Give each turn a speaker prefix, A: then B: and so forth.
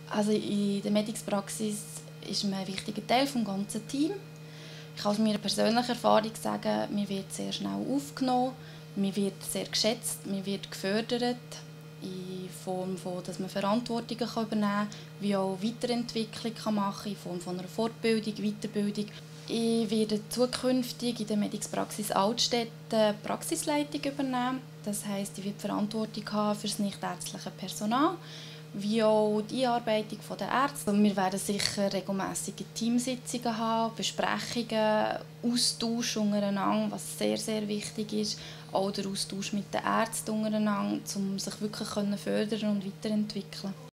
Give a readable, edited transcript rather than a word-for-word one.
A: Also in der Medix-Praxis ist man ein wichtiger Teil des ganzen Teams. Ich kann aus meiner persönlichen Erfahrung sagen, man wird sehr schnell aufgenommen, man wird sehr geschätzt, man wird gefördert, in Form von, dass man Verantwortungen übernehmen kann, wie auch Weiterentwicklung machen kann, in Form von einer Fortbildung, Weiterbildung. Ich werde zukünftig in der Medix-Praxis Altstädte Praxisleitung übernehmen. Das heisst, ich werde Verantwortung haben für das nichtärztliche Personal, wie auch die Einarbeitung der Ärzte. Wir werden sicher regelmässige Teamsitzungen haben, Besprechungen, Austausch untereinander, was sehr, sehr wichtig ist. Auch der Austausch mit den Ärzten untereinander, um sich wirklich fördern und weiterentwickeln.